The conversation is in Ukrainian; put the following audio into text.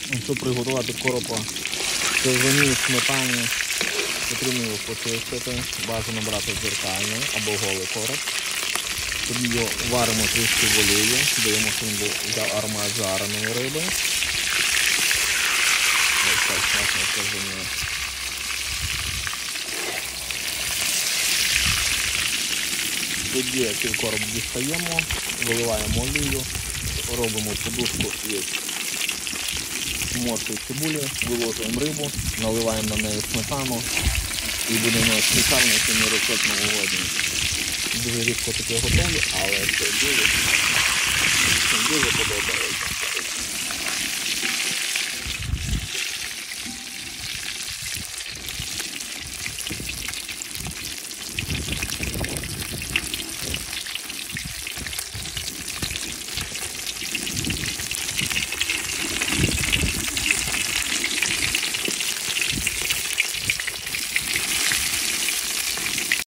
Щоб приготувати коропа в сезоні сметані, потрібно його почистити, бажано брати дзеркальний або голий короб. Тоді його варимо трішки в олії, даємо, щоб він взяв аромат жареної риби. Ось так смачно сезоні. Тоді цей короб дістаємо, виливаємо олію, робимо подушку із моркви цибулі, виложуємо рибу, наливаємо на неї сметану і будемо спеціально сьогодні рецепт новогодній. Дуже рідко таке готові, але це дуже подобається.